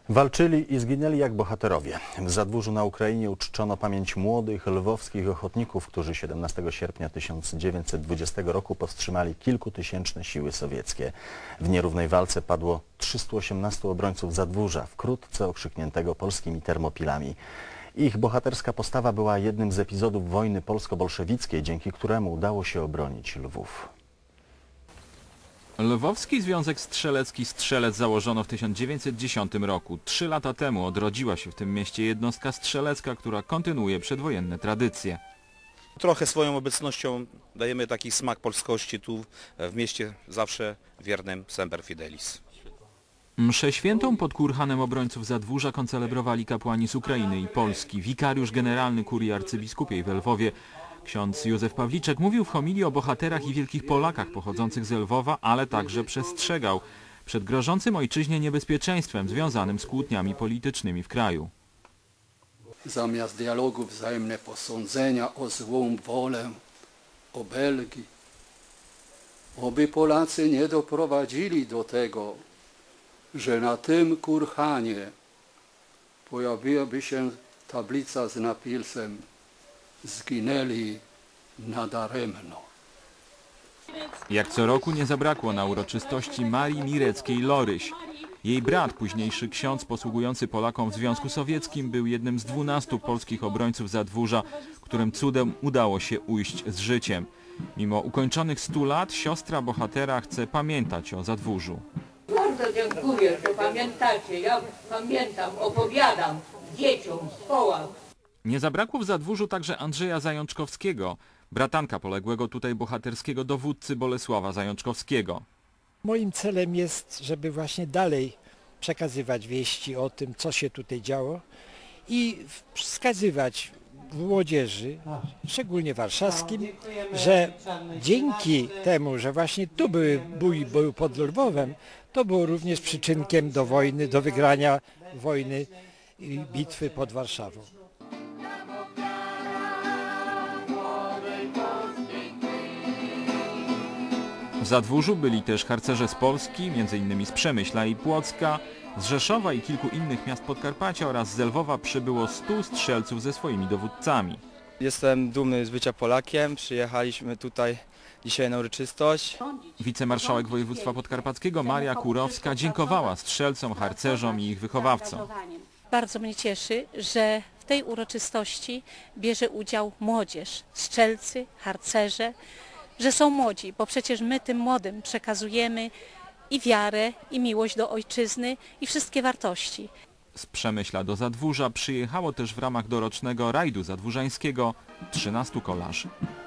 Walczyli i zginęli jak bohaterowie. W Zadwórzu na Ukrainie uczczono pamięć młodych lwowskich ochotników, którzy 17 sierpnia 1920 roku powstrzymali kilkutysięczne siły sowieckie. W nierównej walce padło 318 obrońców Zadwórza, wkrótce okrzykniętego polskimi Termopilami. Ich bohaterska postawa była jednym z epizodów wojny polsko-bolszewickiej, dzięki któremu udało się obronić Lwów. Lwowski Związek Strzelecki Strzelec założono w 1910 roku. 3 lata temu odrodziła się w tym mieście jednostka strzelecka, która kontynuuje przedwojenne tradycje. Trochę swoją obecnością dajemy taki smak polskości tu w mieście, zawsze wiernym Semper Fidelis. Mszę świętą pod kurhanem obrońców Zadwórza koncelebrowali kapłani z Ukrainy i Polski. Wikariusz generalny kurii arcybiskupiej w Lwowie, ksiądz Józef Pawliczek, mówił w homilii o bohaterach i wielkich Polakach pochodzących z Lwowa, ale także przestrzegał przed grożącym ojczyźnie niebezpieczeństwem związanym z kłótniami politycznymi w kraju. Zamiast dialogu wzajemne posądzenia o złą wolę, obelgi, oby Polacy nie doprowadzili do tego, że na tym kurhanie pojawiłaby się tablica z napisem "Zginęli nadaremno". Jak co roku nie zabrakło na uroczystości Marii Mireckiej-Loryś. Jej brat, późniejszy ksiądz posługujący Polakom w Związku Sowieckim, był jednym z 12 polskich obrońców Zadwórza, którym cudem udało się ujść z życiem. Mimo ukończonych 100 lat siostra bohatera chce pamiętać o Zadwórzu. Bardzo dziękuję, że pamiętacie. Ja pamiętam, opowiadam dzieciom z szkołach. Nie zabrakło w Zadwórzu także Andrzeja Zajączkowskiego, bratanka poległego tutaj bohaterskiego dowódcy Bolesława Zajączkowskiego. Moim celem jest, żeby właśnie dalej przekazywać wieści o tym, co się tutaj działo i wskazywać młodzieży, szczególnie warszawskim, że dzięki temu, że właśnie tu bój był pod Lwowem, to było również przyczynkiem do wojny, do wygrania wojny i bitwy pod Warszawą. W Zadwórzu byli też harcerze z Polski, m.in. z Przemyśla i Płocka, z Rzeszowa i kilku innych miast Podkarpacia oraz z Lwowa przybyło 100 strzelców ze swoimi dowódcami. Jestem dumny z bycia Polakiem, przyjechaliśmy tutaj dzisiaj na uroczystość. Wicemarszałek województwa podkarpackiego Maria Kurowska dziękowała strzelcom, harcerzom i ich wychowawcom. Bardzo mnie cieszy, że w tej uroczystości bierze udział młodzież, strzelcy, harcerze, że są młodzi, bo przecież my tym młodym przekazujemy i wiarę, i miłość do ojczyzny, i wszystkie wartości. Z Przemyśla do Zadwórza przyjechało też w ramach dorocznego rajdu zadwórzańskiego 13 kolarzy.